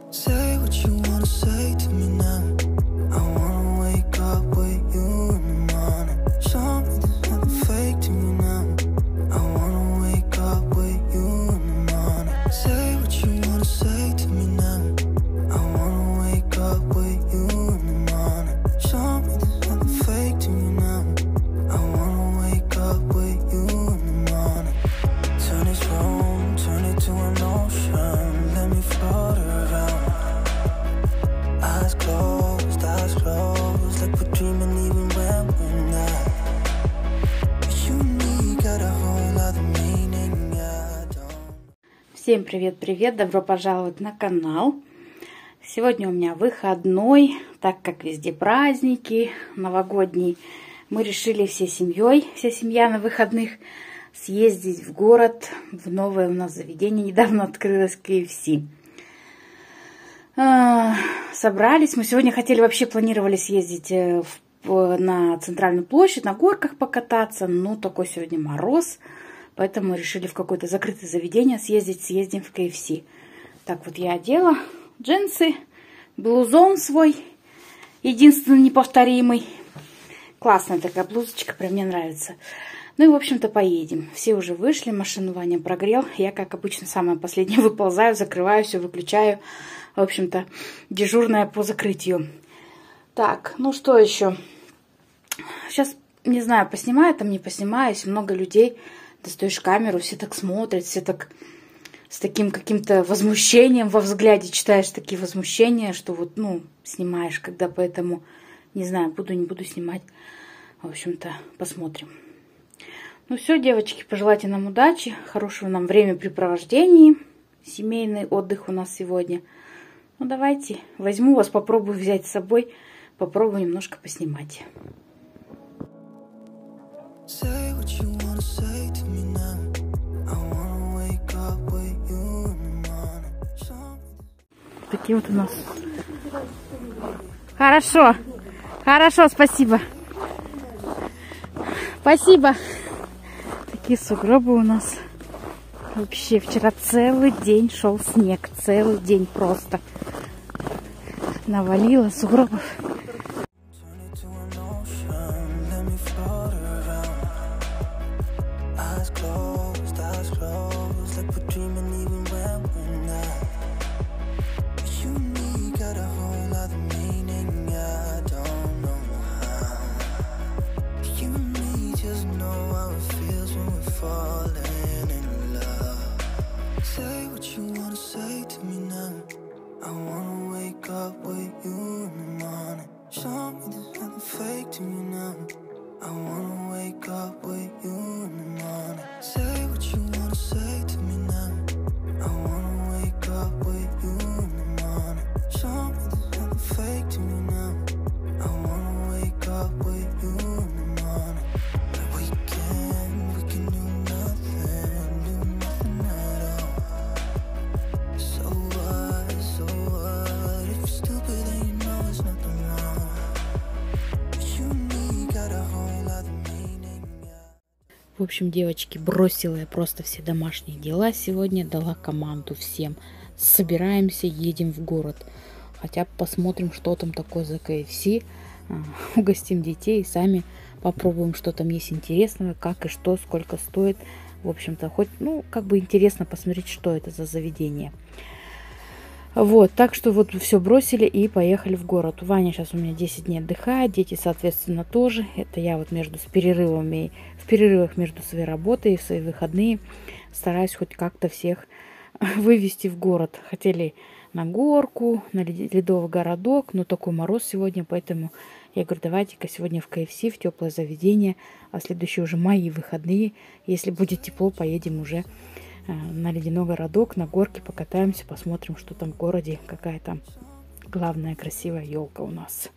Say what you wanna say to me now. I wanna wake up with you in the morning. Show me there's nothing fake to me now. I wanna wake up with you in the morning. Say what you wanna say to me now. I wanna wake up with you in the morning. Show me there's nothing fake to me now. I wanna wake up with you in the morning. Turn this room, turn it to an ocean. Let me float around. Eyes closed, like we're dreaming even when we're not. You and me got a whole other meaning, I don't. Всем привет-привет! Добро пожаловать на канал! Сегодня у меня выходной, так как везде праздники новогодние. Мы решили всей семьей, вся семья на выходных, съездить в город, в новое у нас заведение. Недавно открылось KFC. Собрались. Мы сегодня планировали съездить на центральную площадь, на горках покататься. Но такой сегодня мороз, поэтому решили в какое-то закрытое заведение съездим в KFC. Так вот я одела джинсы, блузон свой, единственный неповторимый. Классная такая блузочка, прям мне нравится. Ну и, в общем-то, поедем. Все уже вышли, машину Ваня прогрел. Я, как обычно, самая последняя выползаю, закрываю все, выключаю. В общем-то, дежурная по закрытию. Так, ну что еще? Сейчас, не знаю, поснимаю там, не поснимаю. Если много людей, достаешь камеру, все так смотрят, все так с таким каким-то возмущением во взгляде читаешь такие возмущения, что вот, снимаешь, когда поэтому, не знаю, буду, не буду снимать. В общем-то, посмотрим. Ну все, девочки, пожелайте нам удачи, хорошего нам времяпрепровождения. Семейный отдых у нас сегодня. Ну давайте, возьму вас, попробую взять с собой, попробую немножко поснимать. Такие вот у нас. Хорошо, хорошо, спасибо. Спасибо. Такие сугробы у нас. Вообще вчера целый день шел снег, целый день просто навалило сугробов. Say what you wanna say to me now. I wanna wake up with you in the morning. Show me there's nothing fake to me now. I wanna wake up with you in the morning. Say what you wanna say to me now. I wanna wake up with you in the morning. Show me there's nothing fake to me now. I wanna wake up with you in the morning. We can do nothing at all. So what, if you're stupid then you know it's nothing wrong. You and me got a whole other meaning. В общем, девочки, бросила я просто все домашние дела сегодня, дала команду всем. Собираемся, едем в город. Хотя бы посмотрим, что там такое за KFC. Угостим детей и сами попробуем, что там есть интересного, как и что, сколько стоит. В общем-то, хоть, как бы интересно посмотреть, что это за заведение. Вот, так что вот все бросили и поехали в город. Ваня сейчас у меня 10 дней отдыхает, дети, соответственно, тоже. Это я вот в перерывах между своей работой и в свои выходные стараюсь хоть как-то всех вывести в город. Хотели на горку, на ледовый городок, но такой мороз сегодня, поэтому я говорю, давайте-ка сегодня в KFC, в теплое заведение, а следующие уже мои выходные. Если будет тепло, поедем уже на ледяной городок, на горке покатаемся, посмотрим, что там в городе, какая там главная красивая елка у нас.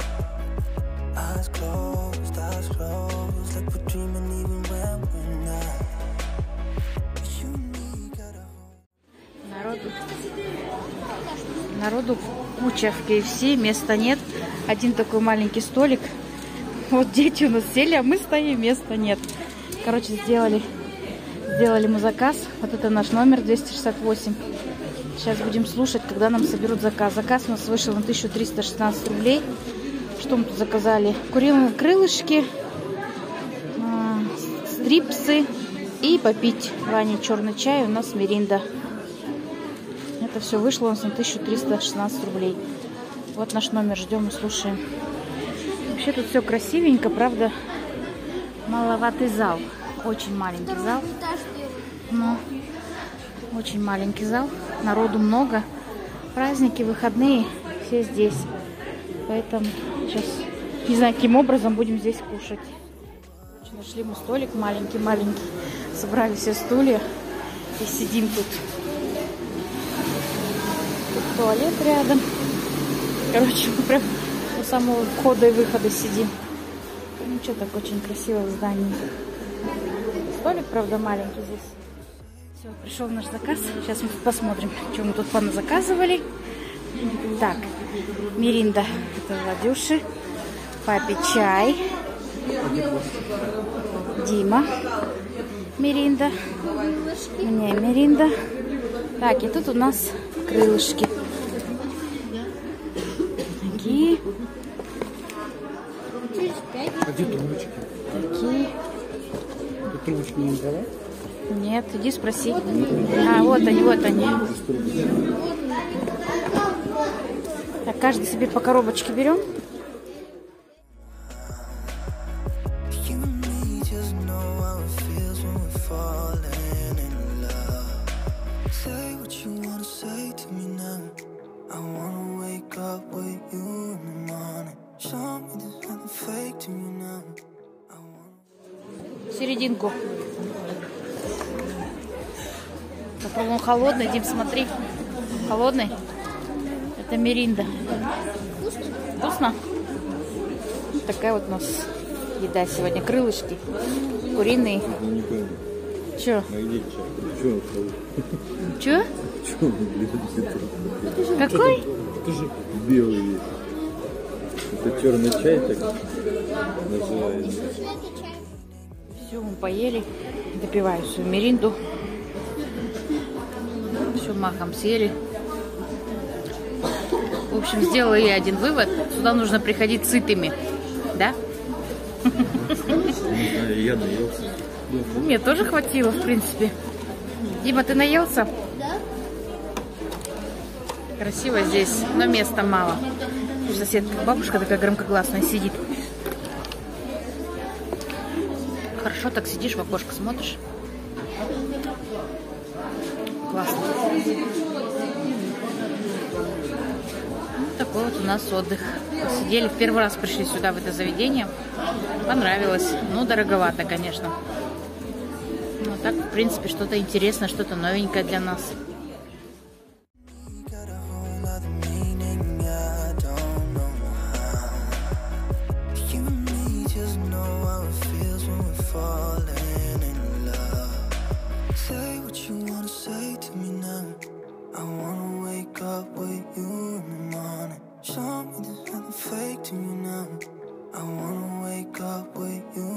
Eyes closed, like we're dreaming even when we're not. куча в KFC, места нет. Один такой маленький столик. Вот дети у нас сели, а мы стоим, места нет. Короче, сделали мы заказ. Вот это наш номер 268. Сейчас будем слушать, когда нам соберут заказ. Заказ у нас вышел на 1316 рублей. Что мы тут заказали? Куриные крылышки, стрипсы и попить Ване черный чай. У нас миринда. Это все вышло у нас на 1316 рублей. Вот наш номер, ждем и слушаем. Вообще тут все красивенько, правда, маловатый зал. Очень маленький зал. Но очень маленький зал. Народу много. Праздники, выходные, все здесь. Поэтому сейчас, не знаю, каким образом будем здесь кушать. Нашли мы столик маленький-маленький. Собрали все стулья и сидим тут. Тут туалет рядом. Короче, мы прям у самого входа и выхода сидим. Ну что, так очень красиво в здании. Столик, правда, маленький здесь. Все, пришел наш заказ. Сейчас мы посмотрим, что мы тут заказывали. Так, миринда. Это Владюши. Папе чай. Дима. Миринда. Мне миринда. Так, и тут у нас крылышки. Такие. А где трубочки? Такие. Ты трубочки не взяла? Нет, иди спроси. А, вот они, вот они. Так, каждый себе по коробочке берем. Серединку. Попробуем холодный. Дим, смотри. Холодный. Это миринда. Вкусно? Вот такая вот у нас еда сегодня. Крылышки. Куриные. Чё? Чё? Какой? Это же белый. Это черный чай так называется. Все, мы поели. Допиваю свою миринду. Все, махом съели. В общем, сделала я один вывод. Сюда нужно приходить сытыми. Да? Я наелся. Мне тоже хватило, в принципе. Дима, ты наелся? Да. Красиво здесь, но места мало. Соседка, бабушка такая громкогласная сидит. Хорошо так сидишь, в окошко смотришь. Классно. Вот такой вот у нас отдых. Сидели, в первый раз пришли сюда, в это заведение. Понравилось. Ну, дороговато, конечно. Но так, в принципе, что-то интересное, что-то новенькое для нас. Show me there's nothing fake to me now. I wanna wake up with you